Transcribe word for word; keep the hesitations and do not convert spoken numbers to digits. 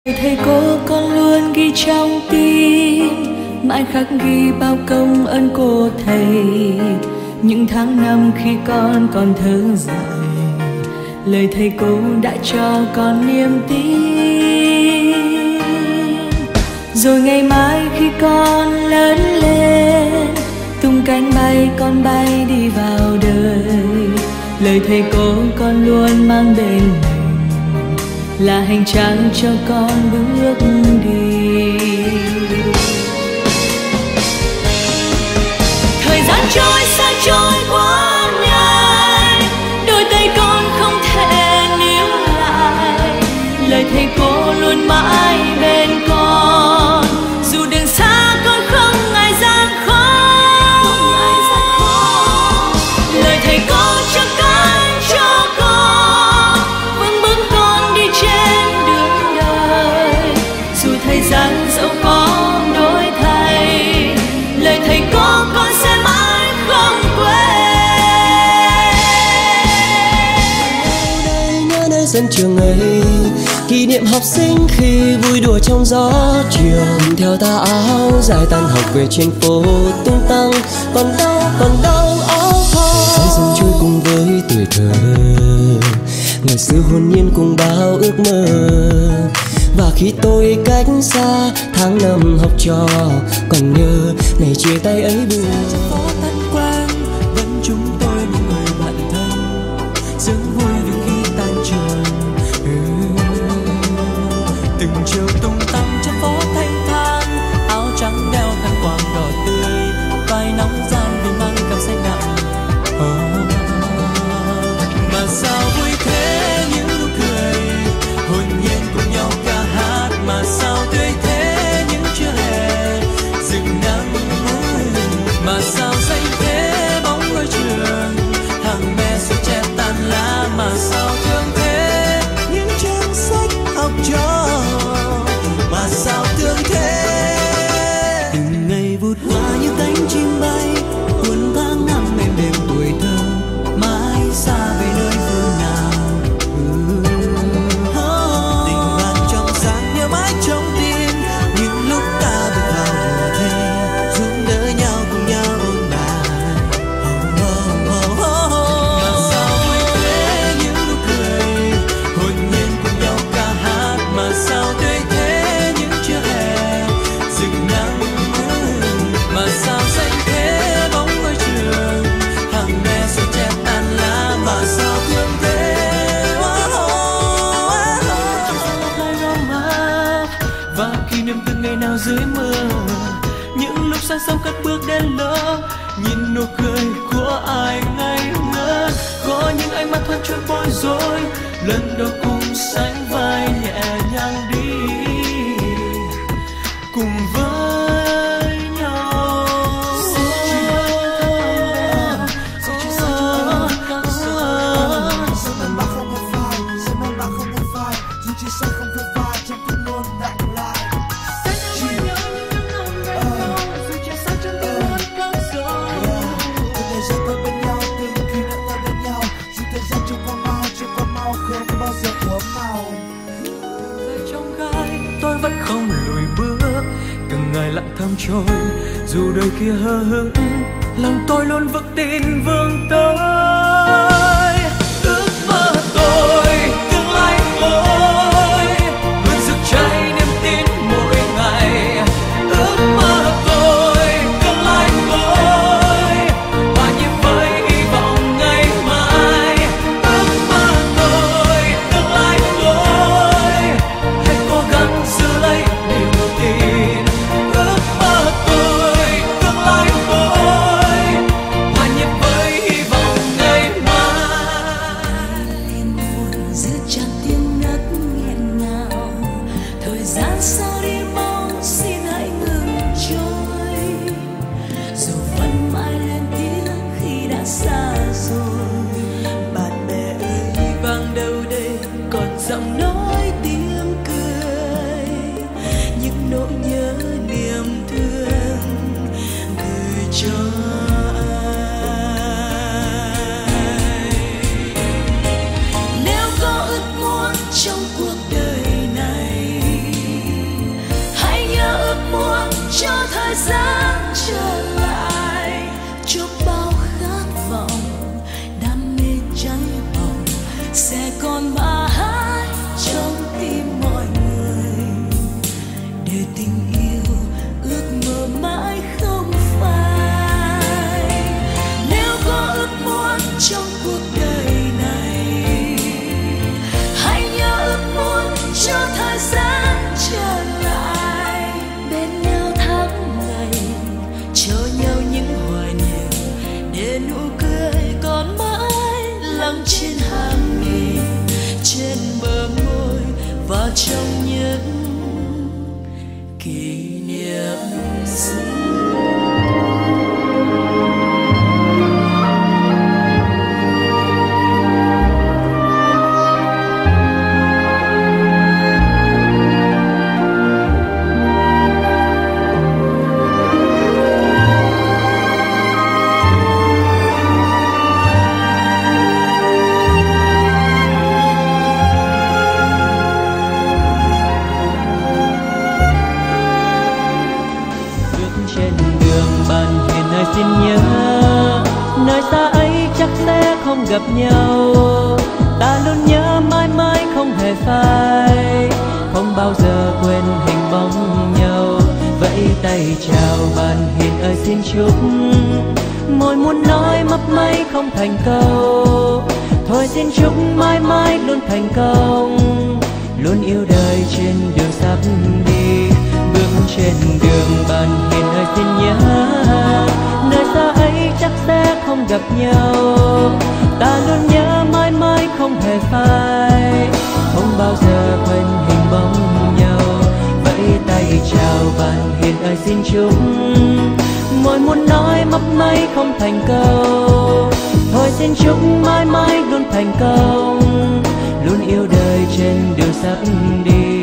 Thầy cô con luôn ghi trong tim, mãi khắc ghi bao công ơn của thầy. Những tháng năm khi con còn thơ dại, lời thầy cô đã cho con niềm tin. Rồi ngày mai khi con lớn lên, tung cánh bay con bay đi vào đời. Lời thầy cô con luôn mang bên mình, là hành trang cho con bước đi. Thời gian trôi xa trôi quá nhanh, đôi tay con không thể níu lại. Lời thầy cô luôn mãi bên con, dù đường xa con không ngại gian khó. Lời thầy cô cho con cho con vững bước con đi trên đường đời. Dù thời gian dẫu có đổi thay, lời thầy cô con sẽ mãi không quên. Đây nhớ nơi sân trường ấy, kỷ niệm học sinh khi vui đùa trong gió chiều. Theo tà áo dài tan học về trên phố tung tăng, còn đâu còn đâu áo hoa. Tháng xuân trôi cùng với tuổi thơ, ngày xưa hồn nhiên cùng bao ước mơ. Và khi tôi cách xa tháng năm học trò, còn nhớ ngày chia tay ấy buồn. Trên phố Tân Quang vẫn chúng tôi những người bạn thân, rất vui vì khi tan trường. ừ. Từng chiều tung tăng trên phố thanh thang, áo trắng đeo khăn quàng đỏ tươi, vai nóng gian vì mang cảm say nặng. oh. Mà sao vui thế những nụ cười, hồn nhiên cùng nhau ca hát. Mà sao tươi thế những chưa hè rừng nắng. Mà sao xanh thế bóng ngôi trường, hàng me xuôi che tàn lá. Mà sao thương thế những trang sách học trò. Mà sao thương thế từng ngày vụt qua như cánh chim bay, cuốn tháng năm êm đềm tuổi thơ, mãi xa về nơi phương nào. ừ. Tình bạn trong sáng nhớ mãi trong tim, những lúc ta bước vào mùa hè, giúp đỡ nhau cùng nhau ôn bài. oh, oh, oh, oh, oh. Mà sao vui thế những nụ cười, hồn nhiên cùng nhau ca hát. Mà sao tươi thế những chưa hè rừng nắng. Mà sao xanh thế bóng ngôi trường, hàng me xuôi che tàn lá. Mà sao thương thế oh, oh, oh, oh. Lại rong mát và kỷ niệm từng ngày nào dưới mưa, những lúc sáng sớm cất bước đến lớp, nhìn nụ cười của ai ngây ngất. Có những ánh mắt thoáng chút bối rối, lần đầu cùng sánh vai nhẹ nhàng đi cùng với nhau. Trong gai tôi vẫn không lùi bước, từng ngày lặng thầm trôi. Dù đời kia hờ hững, lòng tôi luôn vững tin vươn tới. Ước mơ tôi, tương lai tôi, luôn rực cháy niềm tin mỗi ngày. Ước mơ tôi, tương lai tôi, hòa nhịp với hy vọng ngày mai. Ước mơ tôi, tương lai tôi, hãy cố gắng giữ lấy niềm tin. Ước mơ tôi, tương lai tôi, hòa nhịp với hy vọng ngày mai. Đêm buồn giữa tràn tiếng nấc nghẹn ngào, thời gian sao đi mau xin hãy ngừng trôi. Dù vẫn mãi lên tiếng khi đã xa rồi, bạn bè ơi vang đâu đây còn giọng nói tiếng cười, những nỗi nhớ niềm thương gửi cho ai. Nếu có ước muốn trong cuộc đời này, gian trở lại, chúc bao khát vọng đam mê cháy bỏng sẽ còn mãi trong tim mọi người, để tình yêu ước mơ mãi không phai. Nếu có ước muốn trong cuộc đời này, hãy nhớ ước muốn cho thời gian trở lại, bên nhau tháng ngày, cho nhau những hoài niệm, để nụ cười còn mãi lắng trên hàng mi, trên bờ môi và trong những kỷ niệm xưa. Xin nhớ nơi xa ấy chắc sẽ không gặp nhau, ta luôn nhớ mãi mãi không hề phai, không bao giờ quên hình bóng nhau. Vẫy tay chào bạn hiền ơi xin chúc, môi muốn nói mấp máy không thành câu, thôi xin chúc mãi mãi luôn thành công, luôn yêu đời trên đường sắp đi. Bước trên đường bạn hiền ơi xin nhớ, nơi xa ấy chắc sẽ không gặp nhau, ta luôn nhớ mãi mãi không hề phai, không bao giờ quên hình bóng nhau. Vẫy tay chào bạn hiền ơi xin chúc, môi muốn nói mấp máy không thành câu, thôi xin chúc mãi mãi luôn thành công, luôn yêu đời trên đường sắp đi.